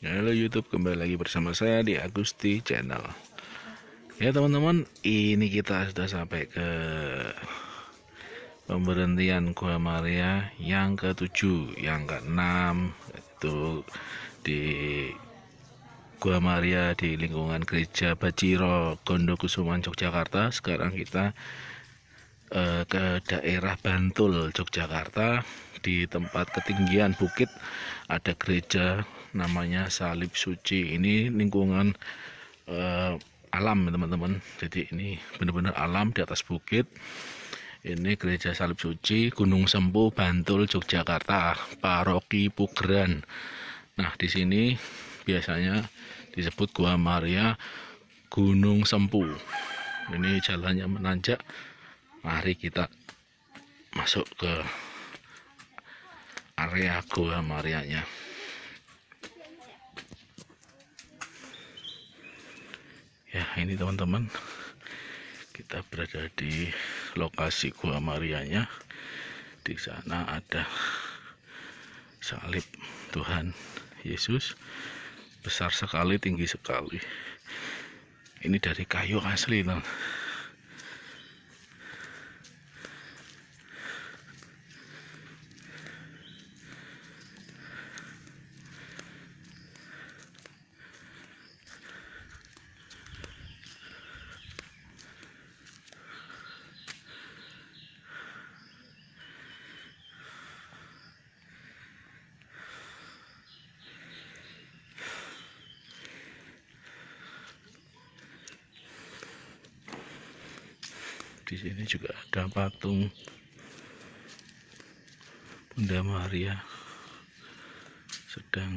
Halo YouTube, kembali lagi bersama saya di Agusti Channel. Ya teman-teman, ini kita sudah sampai ke pemberhentian Gua Maria yang ke-7, yang ke-6 itu di Gua Maria di lingkungan Gereja Bajiro Gondokusuman Yogyakarta. Sekarang kita ke daerah Bantul Yogyakarta. Di tempat ketinggian bukit ada gereja namanya Salib Suci. Ini lingkungan alam teman-teman, jadi ini benar-benar alam di atas bukit. Ini gereja Salib Suci Gunung Sempu Bantul Yogyakarta, Paroki Pugeran. Nah di sini biasanya disebut Gua Maria Gunung Sempu. Ini jalannya menanjak. Mari kita masuk ke area Gua Marianya. Ya, ini teman-teman, kita berada di lokasi Gua Marianya. Di sana ada salib Tuhan Yesus, besar sekali, tinggi sekali. Ini dari kayu asli, teman. Di sini juga ada patung Bunda Maria sedang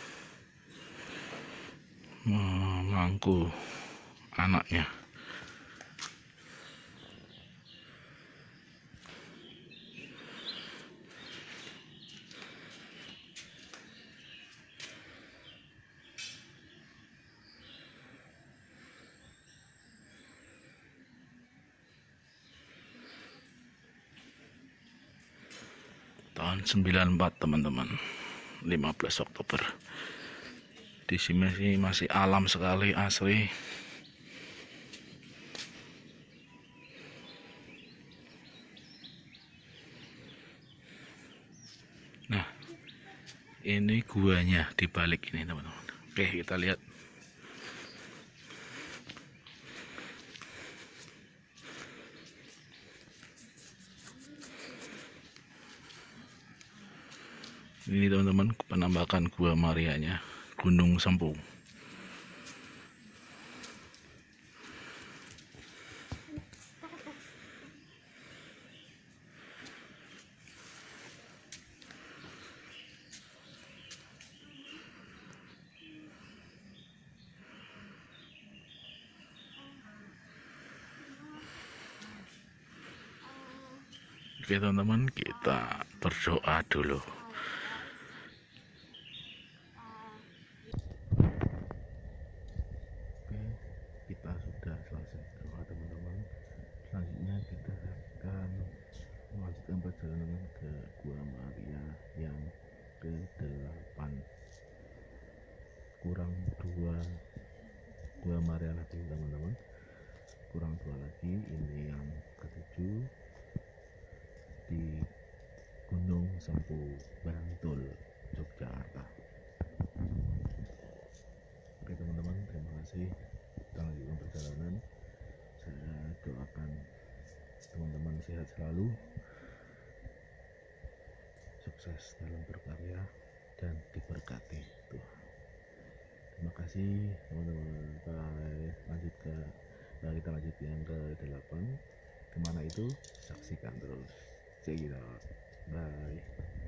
memangku anaknya. Tahun 94 teman-teman, 15 Oktober. Di sini masih alam sekali, asri. Nah, ini guanya di balik ini teman-teman. Oke, kita lihat. Ini teman-teman, penampakan Gua Marianya Gunung Sempu. Oke teman-teman, kita berdoa dulu. Kita sudah selesai doa teman-teman. Selanjutnya kita akan melanjutkan perjalanan ke Gua Maria yang ke-8. Kurang 2 Gua Maria lagi teman-teman. Kurang 2 lagi, ini yang ke-7 di Gunung Sempu Bantul Yogyakarta. Oke teman-teman, terima kasih kita lanjutkan perjalanan. Saya doakan teman-teman sehat selalu, sukses dalam berkarya, dan diberkati Tuhan. Terima kasih teman-teman. Kita lanjut yang ke-8. Kemana itu? Saksikan terus. See you. Bye.